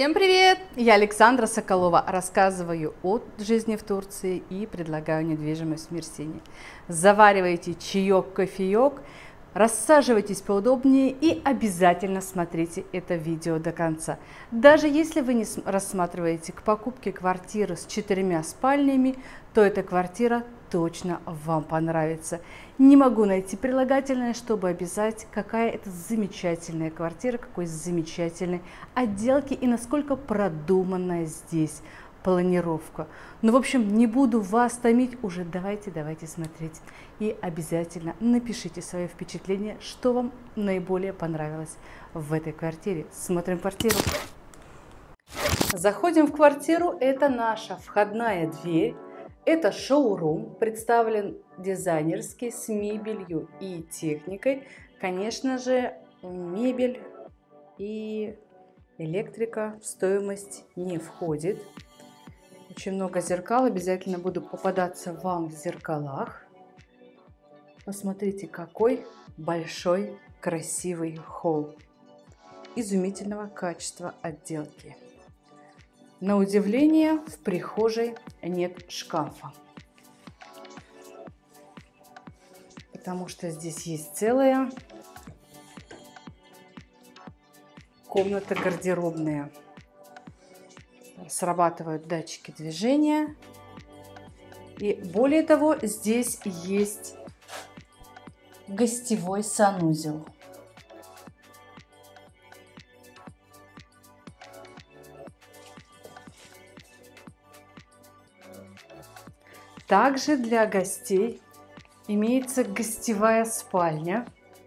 Всем привет! Я Александра Соколова. Рассказываю о жизни в Турции и предлагаю недвижимость в Мерсине. Заваривайте чаек, кофеек, рассаживайтесь поудобнее и обязательно смотрите это видео до конца. Даже если вы не рассматриваете к покупке квартиры с 4 спальнями, то эта квартира точно вам понравится. Не могу найти прилагательное, чтобы описать, какая это замечательная квартира, какой замечательной отделки и насколько продуманная здесь планировка. Ну, в общем, не буду вас томить, уже давайте смотреть. И обязательно напишите свое впечатление, что вам наиболее понравилось в этой квартире. Смотрим квартиру. Заходим в квартиру, это наша входная дверь. Это шоурум, представлен дизайнерски, с мебелью и техникой. Конечно же, мебель и электрика в стоимость не входит. Очень много зеркал, обязательно буду попадаться вам в зеркалах. Посмотрите, какой большой, красивый холл. Изумительного качества отделки. На удивление, в прихожей нет шкафа, потому что здесь есть целая комната гардеробная. Срабатывают датчики движения. И более того, здесь есть гостевой санузел. Также для гостей имеется гостевая спальня.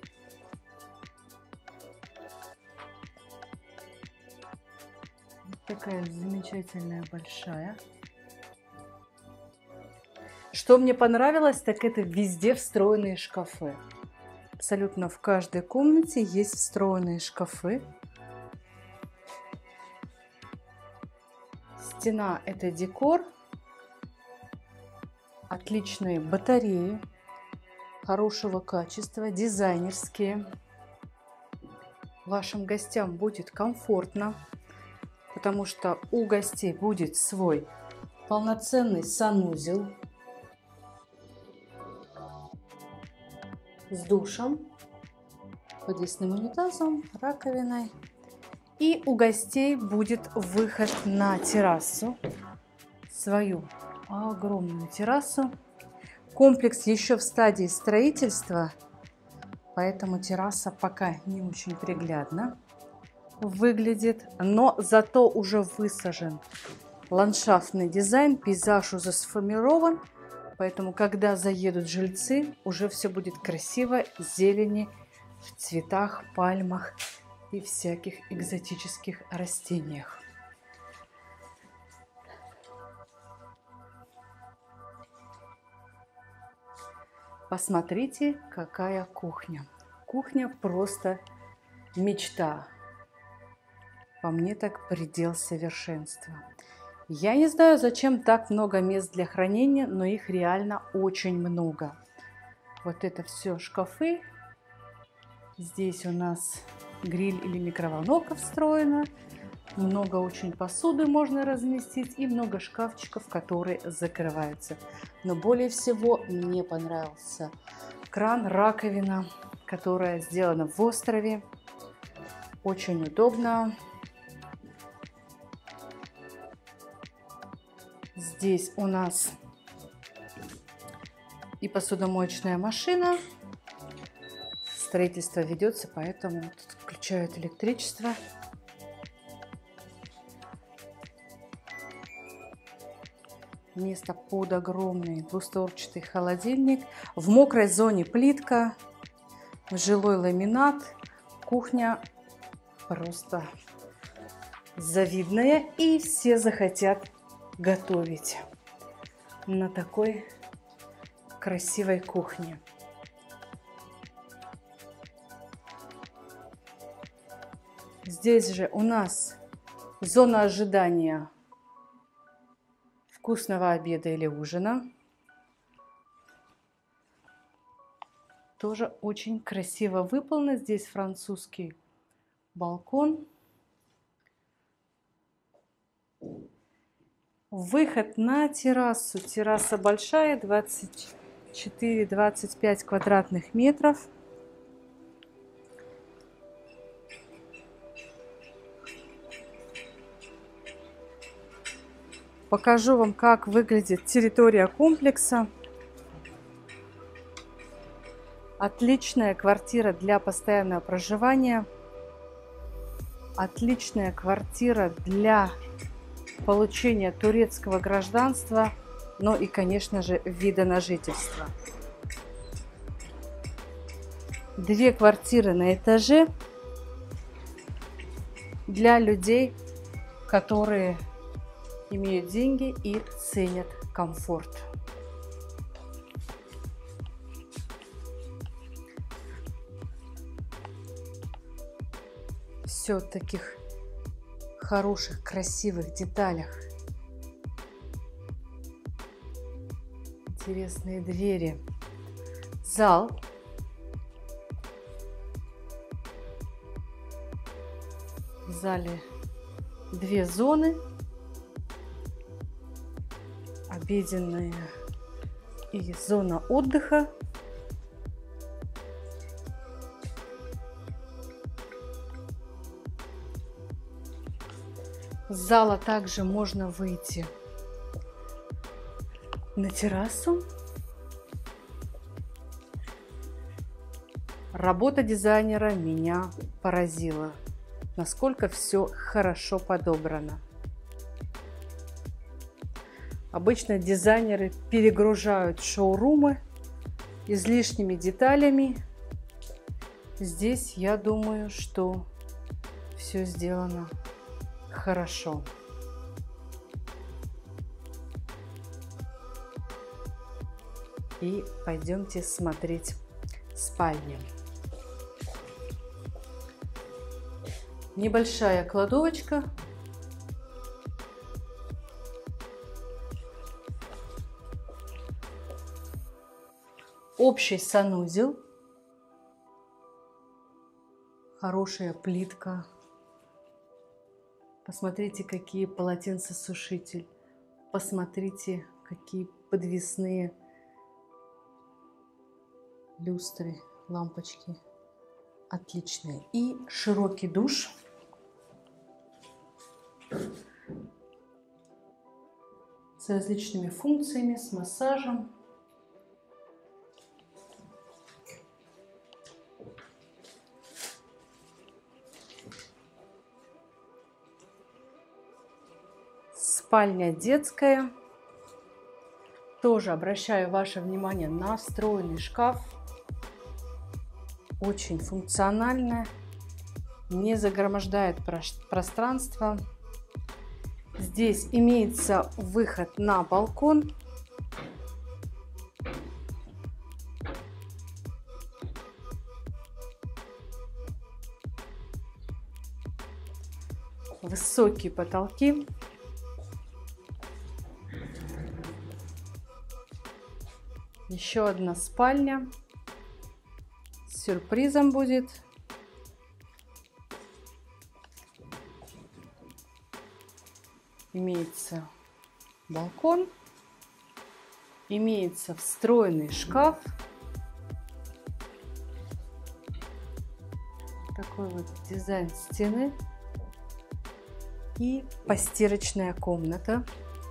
Такая замечательная, большая. Что мне понравилось, так это везде встроенные шкафы. Абсолютно в каждой комнате есть встроенные шкафы. Стена – это декор. Отличные батареи, хорошего качества, дизайнерские. Вашим гостям будет комфортно, потому что у гостей будет свой полноценный санузел с душем, подвесным унитазом, раковиной. И у гостей будет выход на террасу, свою огромную террасу. Комплекс еще в стадии строительства, поэтому терраса пока не очень приглядно выглядит, но зато уже высажен ландшафтный дизайн, пейзаж уже сформирован, поэтому когда заедут жильцы, уже все будет красиво, зелени, в цветах, пальмах и всяких экзотических растениях. Посмотрите, какая кухня. Кухня просто мечта. По мне так предел совершенства. Я не знаю, зачем так много мест для хранения, но их реально очень много. Вот это все шкафы. Здесь у нас гриль или микроволновка встроена. Много очень посуды можно разместить и много шкафчиков, которые закрываются. Но более всего мне понравился кран, раковина, которая сделана в острове. Очень удобно. Здесь у нас и посудомоечная машина. Строительство ведется, поэтому тут включают электричество. Место под огромный двустворчатый холодильник. В мокрой зоне плитка, жилой ламинат. Кухня просто завидная, и все захотят готовить на такой красивой кухне. Здесь же у нас зона ожидания вкусного обеда или ужина. Тоже очень красиво выполнено. Здесь французский балкон. Выход на террасу. Терраса большая, 24-25 квадратных метров. Покажу вам, как выглядит территория комплекса. Отличная квартира для постоянного проживания. Отличная квартира для получения турецкого гражданства, ну и, конечно же, вида на жительство. 2 квартиры на этаже для людей, которые имеют деньги и ценят комфорт. Все в таких хороших, красивых деталях. Интересные двери. Зал. В зале 2 зоны. Обеденная и зона отдыха. С зала также можно выйти на террасу. Работа дизайнера меня поразила, насколько все хорошо подобрано. Обычно дизайнеры перегружают шоурумы излишними деталями. Здесь, я думаю, что все сделано хорошо. И пойдемте смотреть спальню. Небольшая кладовочка. Общий санузел. Хорошая плитка. Посмотрите, какие полотенцесушитель. Посмотрите, какие подвесные люстры, лампочки. Отличные. И широкий душ. С различными функциями, с массажем. Спальня детская. Тоже обращаю ваше внимание на встроенный шкаф. Очень функциональная. Не загромождает пространство. Здесь имеется выход на балкон. Высокие потолки. Еще одна спальня. С сюрпризом будет. Имеется балкон. Имеется встроенный шкаф. Такой вот дизайн стены. И постирочная комната.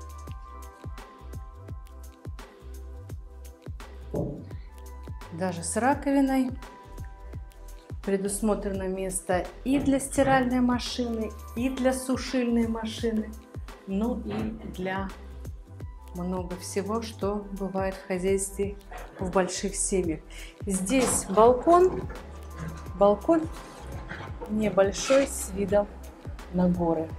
Даже с раковиной. Предусмотрено место и для стиральной машины, и для сушильной машины, ну и для много всего, что бывает в хозяйстве в больших семьях. Здесь балкон. Балкон небольшой с видом на горы.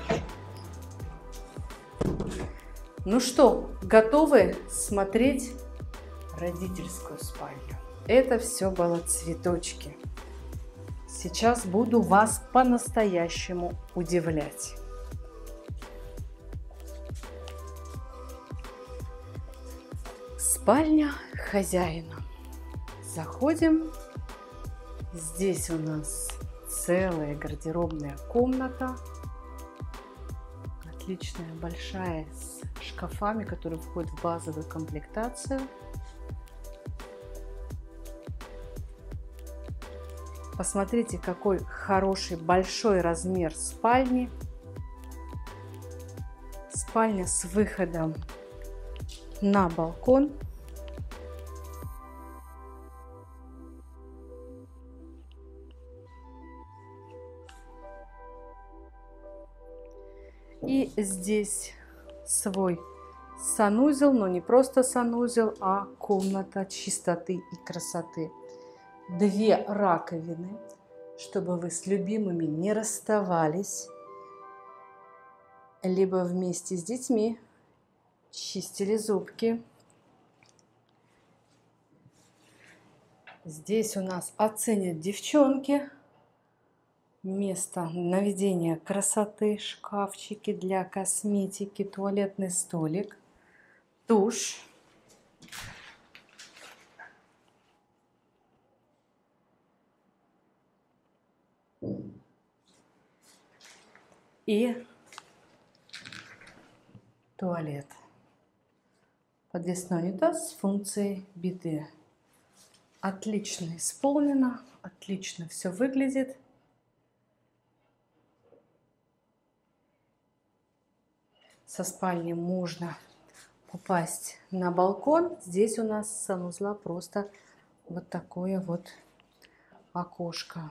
Ну что, готовы смотреть родительскую спальню? Это все было цветочки. Сейчас буду вас по-настоящему удивлять. Спальня хозяина. Заходим. Здесь у нас целая гардеробная комната. отличная, большая, с шкафами, которые входят в базовую комплектацию. Посмотрите, какой хороший, большой размер спальни. Спальня с выходом на балкон. И здесь свой санузел, но не просто санузел, а комната чистоты и красоты. 2 раковины, чтобы вы с любимыми не расставались, либо вместе с детьми чистили зубки. Здесь у нас оценят девчонки. Место наведения красоты, шкафчики для косметики, туалетный столик, душ. И туалет. Подвесной унитаз с функцией биде. Отлично исполнено, отлично все выглядит. Со спальни можно попасть на балкон. Здесь у нас с санузла просто вот такое вот окошко.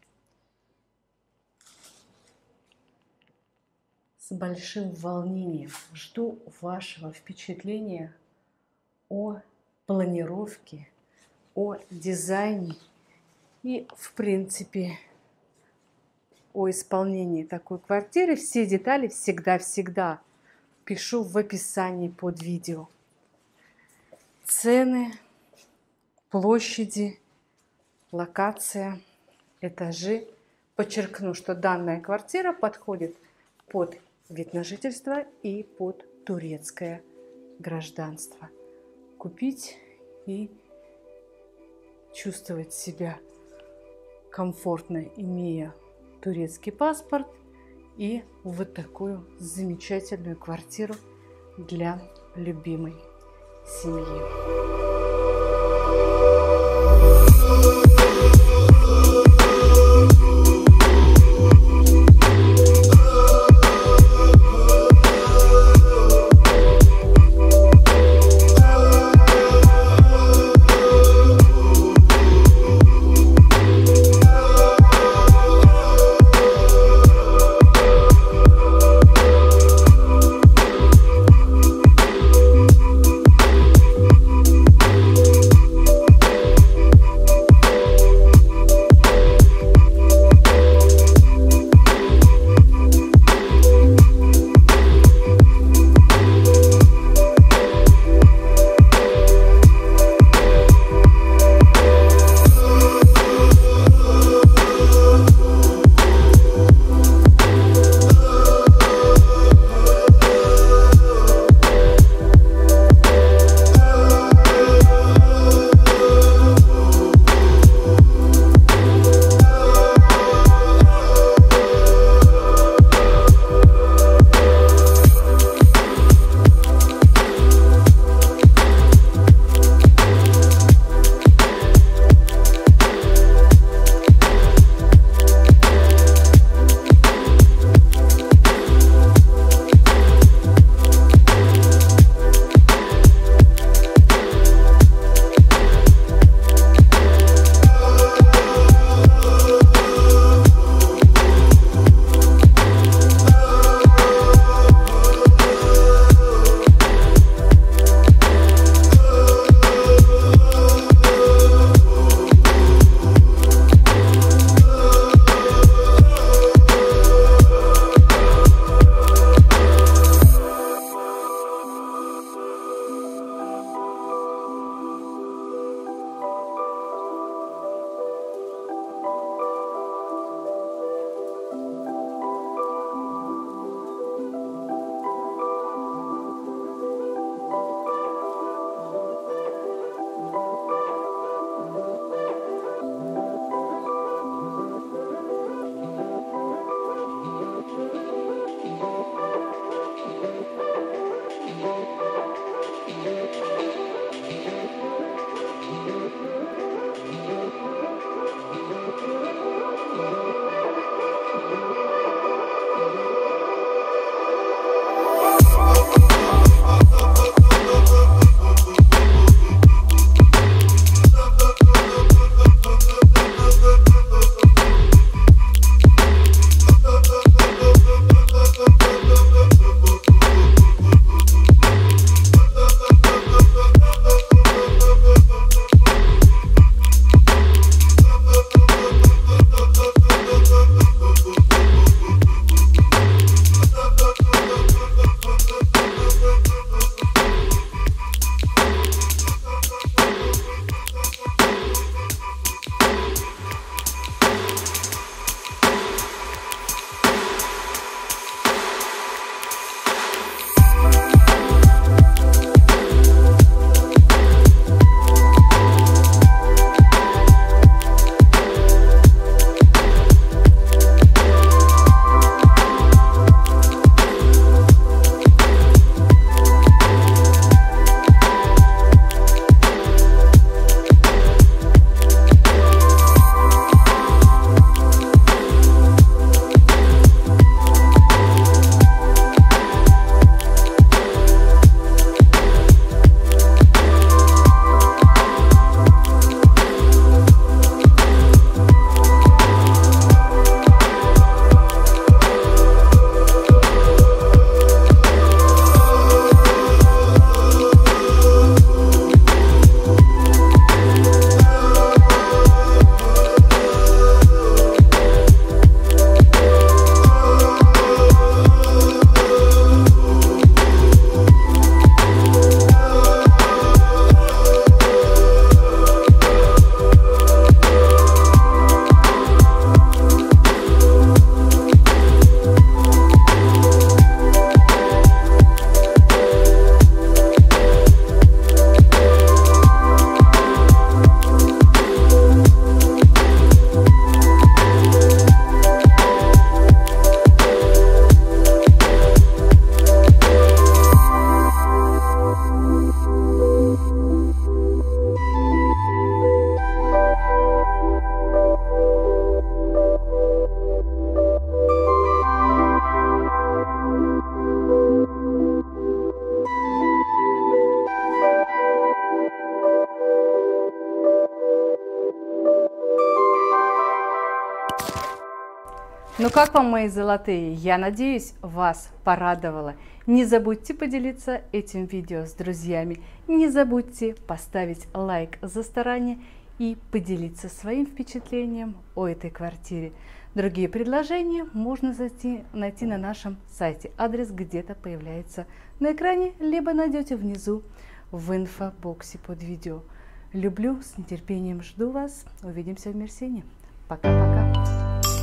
С большим волнением жду вашего впечатления о планировке, о дизайне и, в принципе, о исполнении такой квартиры. Все детали всегда пишу в описании под видео. Цены, площади, локация, этажи. Подчеркну, что данная квартира подходит под вид на жительство и под турецкое гражданство. Купить и чувствовать себя комфортно, имея турецкий паспорт и вот такую замечательную квартиру для любимой семьи. как вам, мои золотые? Я надеюсь, вас порадовало. Не забудьте поделиться этим видео с друзьями. Не забудьте поставить лайк за старание и поделиться своим впечатлением о этой квартире. Другие предложения можно найти на нашем сайте. Адрес где-то появляется на экране, либо найдете внизу в инфобоксе под видео. Люблю, с нетерпением жду вас. Увидимся в Мирсине. Пока-пока.